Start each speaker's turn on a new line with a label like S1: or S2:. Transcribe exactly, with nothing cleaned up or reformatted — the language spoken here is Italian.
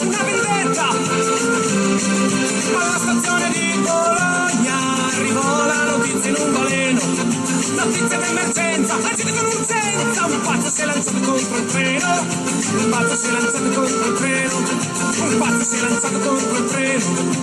S1: una vendetta. Alla stazione di Bologna arrivò la notizia in un baleno. Notizia d'emergenza, agite con urgenza. Un pazzo si è lanciato contro il treno. Un pazzo si è lanciato contro il treno. Un pazzo si è lanciato contro il treno.